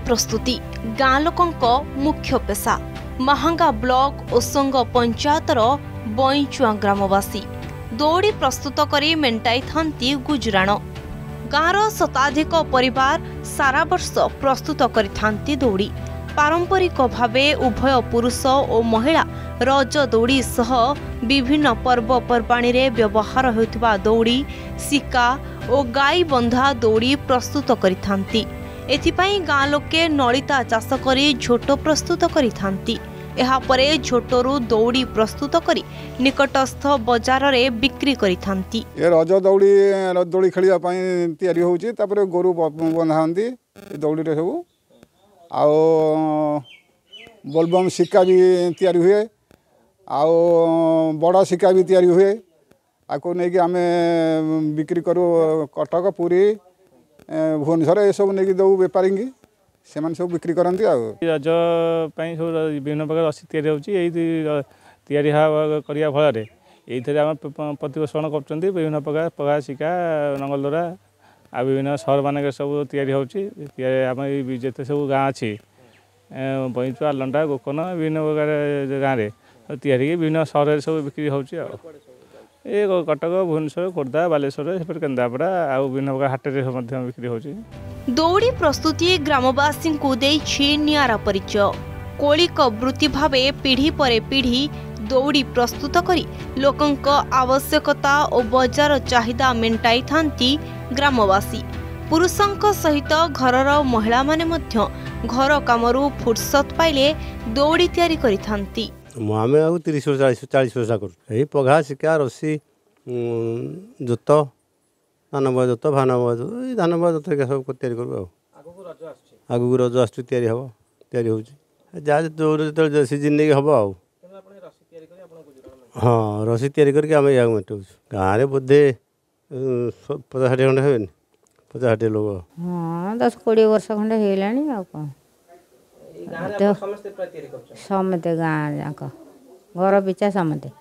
प्रस्तुति गाँ लोकंक मुख्य पेशा। महांगा ब्लॉक ओसंग पंचायतर बईचुआ ग्रामवासी दौड़ी प्रस्तुत करी मेंटाई थांती गुजराण। गाँर शताधिक परिवार सारा वर्ष प्रस्तुत करिथांती दौड़ी। पारंपरिक भावे उभय पुरुष और महिला रज दौड़ी सह विभिन्न पर्वपर्वाणी रे व्यवहार होइतबा दौड़ी सिक्का और गाई बंधा दौड़ी प्रस्तुत करिथांती। एथिपाई गाँ लोके नलिता चाष करी झोट प्रस्तुत करिथांती। एहा परे झोटरू दौड़ी प्रस्तुत करी निकटस्थ बाजार रे बिक्री करिथांती। ए रज दौड़ी दौड़ी खेलिया पई तयारी होउची। तापरे गोरु बंधांती दौड़ी रे सब आओ बोलबम सिक्का भी तयारी हुए। आओ बड़ा सिक्का भी तयारी हुए। आको नहीं कि आमे बिक्री करू कटक पुरी भुवनेश्वर ये सब नहीं दौ बेपारी की से सब बिक्री करती। रज सब विभिन्न प्रकार रसी या फल ये प्रतिपोषण कर विभिन्न प्रकार पगा सिक्का नंगलदरा आ विभिन्न सहर मान सब आम जिते सब गाँ अच्छी बईचुआ लंडा गोकन विभिन्न प्रकार गाँव में विभिन्न सहर सब बिक्री होची। ये कटक भुवनेश्वर खोर्धा बालेश्वर केन्द्रापड़ा आ विभिन्न प्रकार हाट बिक्री होची। दौड़ी प्रस्तुति ग्रामवासी को देछि नियारा परिचय। कौलिक वृत्ति भावे पीढ़ी पर पीढ़ी दौड़ी प्रस्तुत करी लोकंक आवश्यकता और बजार चाहिदा मेंटाई थांती ग्रामवासी। पुरुषंक सहित घरर महिला माने मध्य घर कामरू फुर्सत पाइले दौड़ी तैयारी करिथांती। आम 30 वर्ष 40 वर्ष कर पघा सिक्का रसी जोत धान बा जोत भान बा धान बा जोत सब तैयारी करूँ। आगू रज आसु तैयारी हम तैयारी हो जो सीजन नहीं हम आ हाँ रसी तैयारी करके आम या मेटाऊ गाँव में बोधे 50-60 खंडे हे 50-60 लोग। हाँ 10-20 वर्ष खंडे है समते गाँ जाक घर पिछा समते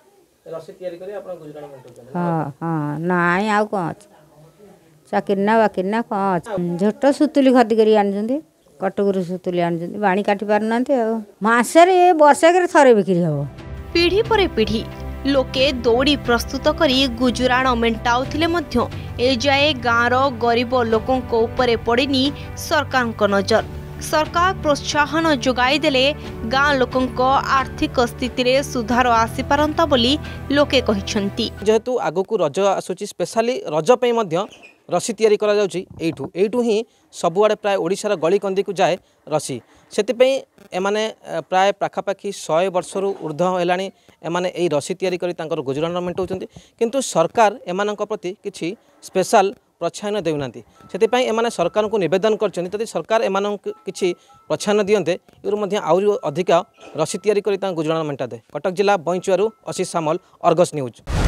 हाँ हाँ नाई आउ कौन चाकिरना बाकिरना कौन झोट सुतुली खदी कर कटकरू सुतुली आनी बाणी काटी पारना मसरे वर्षक थरे बिक्री हम। पीढ़ी पर पीढ़ी लोके दौड़ी प्रस्तुत करी गुजराण मेंटाउथिले मध्य ए जाए गाँर गरीब लोकों को ऊपर पड़िनी सरकार को नजर। सरकार प्रोत्साहन जोगाई देले गाँ लोकों को आर्थिक स्थिति रे सुधार आसी पारंता बोली लोके कहिसंती। जेहेतु आगो को रज आसुची स्पेशली रज पे मध्य रसी तैयारी करा जाउची एठू ही सबुआड़े प्राय ओडिशार गली कंदी को जाए रसी सेतिपई एमाने प्राय पाखापाखि 100 वर्षरू ऊर्ध्व हेलाणी एमाने एई रसी तैयारी करी तांकर गुजराण मेंटाउचंती। किंतु सरकार एमानंक प्रति किछि स्पेशल प्रोत्साहन देउनांती। सेतिपई एमाने सरकार को निवेदन करचंती यदि सरकार एमानंक किछि प्रोत्साहन दियंते इरु मध्य आउरी अधिक रसी तैयारी करी तांकर गुजराण मेंटा दे। कटक जिला बईचुआरू असीस सामल अर्गस न्यूज।